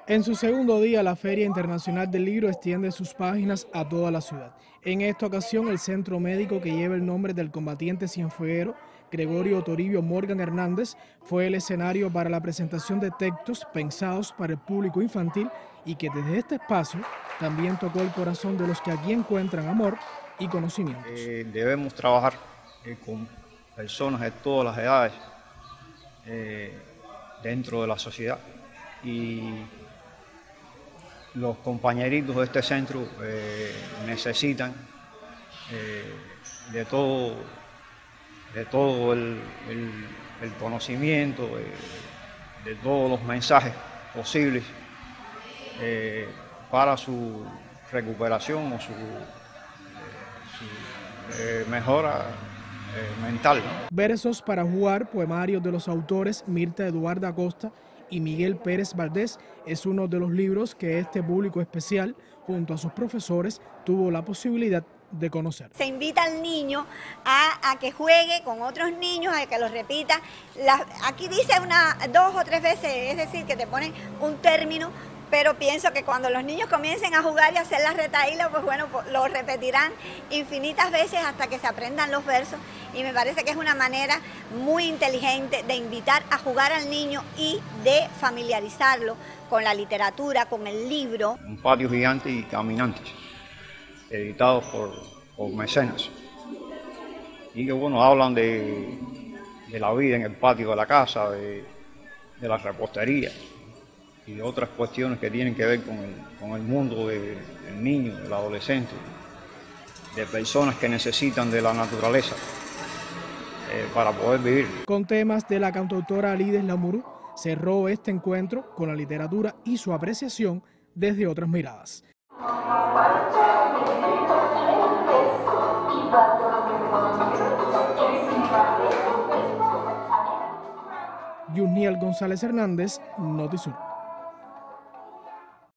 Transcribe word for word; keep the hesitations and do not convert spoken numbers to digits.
En su segundo día, la Feria Internacional del Libro extiende sus páginas a toda la ciudad. En esta ocasión, el centro médico que lleva el nombre del combatiente cienfueguero Gregorio Toribio Morgan Hernández fue el escenario para la presentación de textos pensados para el público infantil y que desde este espacio también tocó el corazón de los que aquí encuentran amor y conocimientos. Eh, debemos trabajar eh, con personas de todas las edades eh, dentro de la sociedad, y los compañeritos de este centro eh, necesitan eh, de todo, de todo el, el, el conocimiento, eh, de todos los mensajes posibles eh, para su recuperación o su, eh, su eh, mejora eh, mental, ¿no? Versos para jugar, poemarios de los autores Mirta Eduarda Acosta y Miguel Pérez Valdés, es uno de los libros que este público especial, junto a sus profesores, tuvo la posibilidad de conocer. Se invita al niño a, a que juegue con otros niños, a que los repita. La, aquí dice una, dos o tres veces, es decir, que te ponen un término, pero pienso que cuando los niños comiencen a jugar y a hacer las retahílas, pues bueno, pues lo repetirán infinitas veces hasta que se aprendan los versos, y me parece que es una manera muy inteligente de invitar a jugar al niño y de familiarizarlo con la literatura, con el libro. Un patio gigante y caminantes, editados por, por mecenas, y que bueno, hablan de, de la vida en el patio de la casa, de, de la repostería y de otras cuestiones que tienen que ver con el, con el mundo de, del niño, del adolescente, de personas que necesitan de la naturaleza eh, para poder vivir. Con temas de la cantautora Alides Lamurú, cerró este encuentro con la literatura y su apreciación desde otras miradas. Yuniel González Hernández, Notisur.